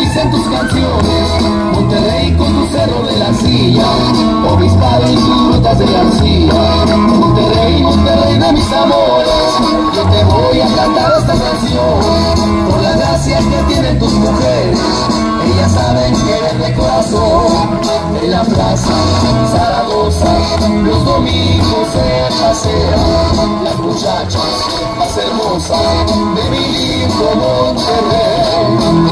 dicen tus canciones. Monterrey con tu cerro de la silla, Obispado y tus rutas de arcilla. Monterrey, Monterrey de mis amores, yo te voy a cantar esta canción. Por la gracia que tienen tus mujeres, ellas saben querer de corazón. En la plaza Zaragoza, los domingos se pasean las muchachas más hermosas de mi lindo Monterrey.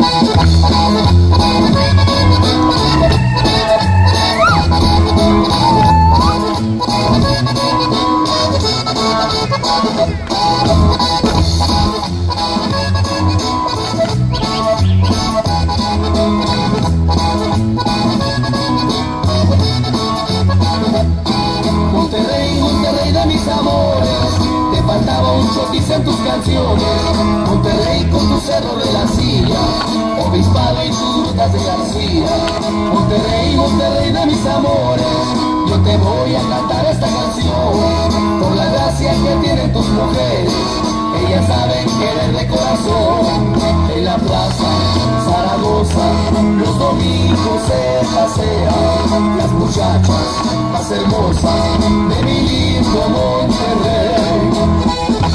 Monterrey, Monterrey de mis amores, te faltaba un chotis en tus canciones. Monterrey con tu cerro de la silla, Obispado y tus rutas de García. Monterrey, Monterrey de mis amores, yo te voy a cantar esta canción. Por la gracia que tienen tus mujeres, ellas saben querer de corazón. En la plaza Zaragoza, los domingos se pasean las muchachas más hermosas de mi lindo Monterrey.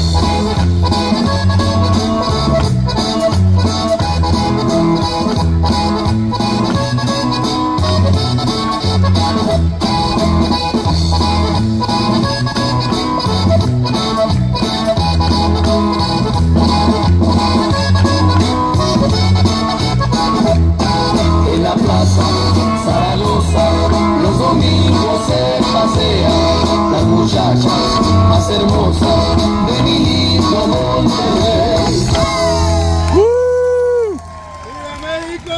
En la plaza Zaragoza, los domingos se pasean las muchachas más hermosas de mi lindo Monterrey. ¡Viva México!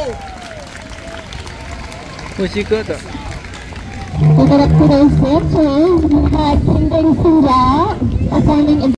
Musikota. Karakteristik, performing